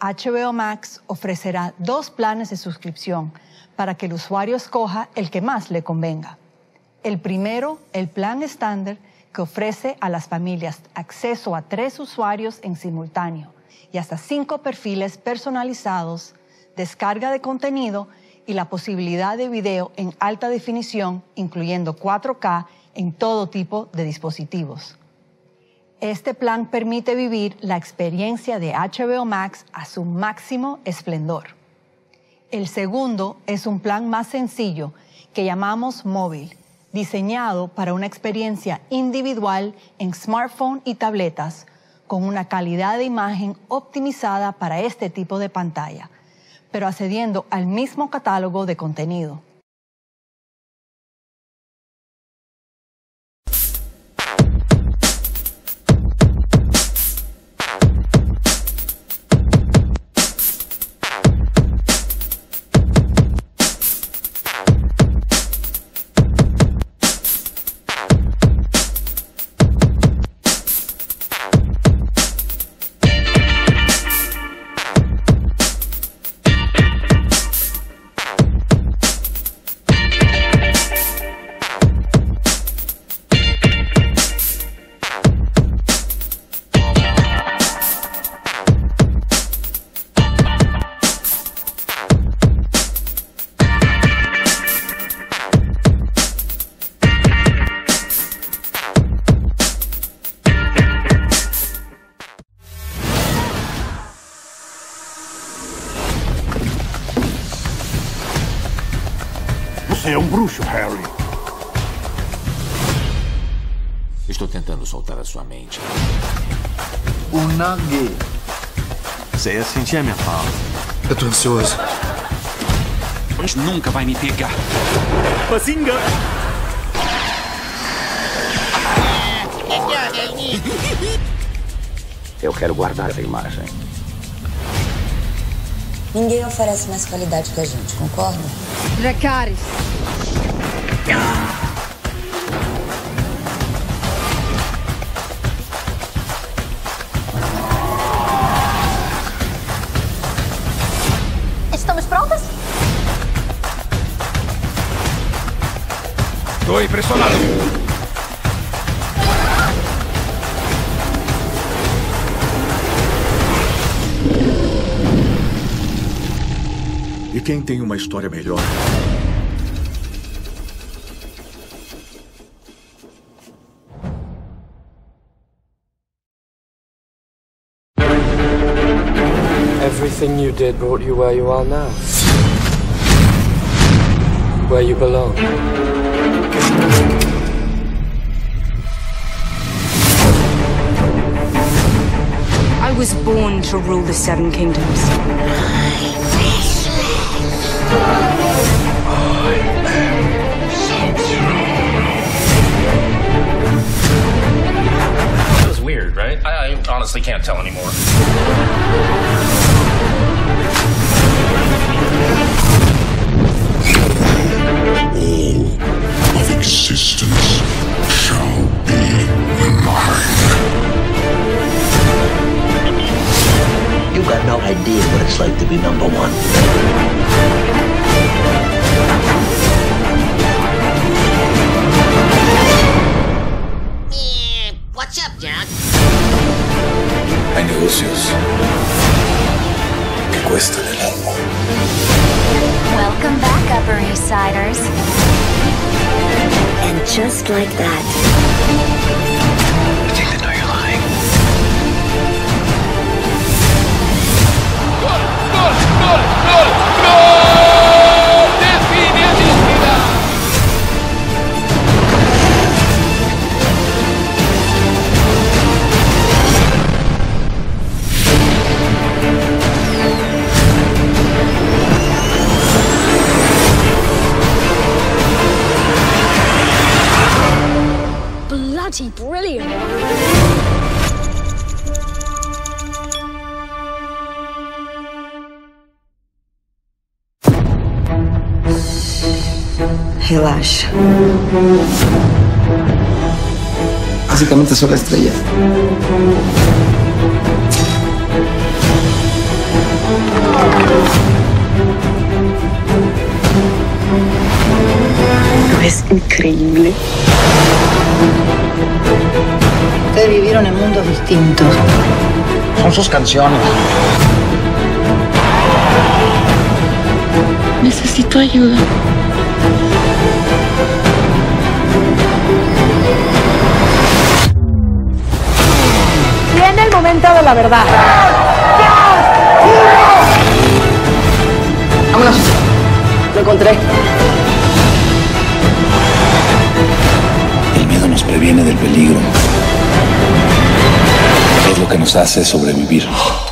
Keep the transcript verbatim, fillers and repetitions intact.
H B O Max ofrecerá dos planes de suscripción para que el usuario escoja el que más le convenga. El primero, el plan estándar, que ofrece a las familias acceso a tres usuarios en simultáneo y hasta cinco perfiles personalizados, descarga de contenido y la posibilidad de video en alta definición, incluyendo cuatro K en todo tipo de dispositivos. Este plan permite vivir la experiencia de H B O Max a su máximo esplendor. El segundo es un plan más sencillo que llamamos móvil, diseñado para una experiencia individual en smartphone y tabletas con una calidad de imagen optimizada para este tipo de pantalla, pero accediendo al mismo catálogo de contenido. Você é um bruxo, Harry. Estou tentando soltar a sua mente. O Nugget. Você ia sentir a minha fala. Eu tô ansioso. Mas nunca vai me pegar. Bazinga! Eu quero guardar a imagem. Ninguém oferece mais qualidade que a gente, concorda? Dracarys. Estamos prontas? Tô impressionado. E quem tem uma história melhor? Everything you did brought you where you are now. Where you belong. I was born to rule the Seven Kingdoms. It was weird, right? I, I honestly can't tell anymore. All of existence shall be mine. You got no idea what it's like to be number one. What's up, Jack? Hay negocios que cuestan el alma. Welcome back, Upper East Siders. And just like that. I think they know you're lying. Gol! Gol! Gol! Gol! Gol! Definitiva! Bloody brilliant. Relaxa. Básicamente soy la estrella. Es increíble. Ustedes vivieron en mundos distintos. Son sus canciones. Necesito ayuda. Viene el momento de la verdad. Vámonos. Lo encontré. El miedo nos previene del peligro. Es lo que nos hace sobrevivir.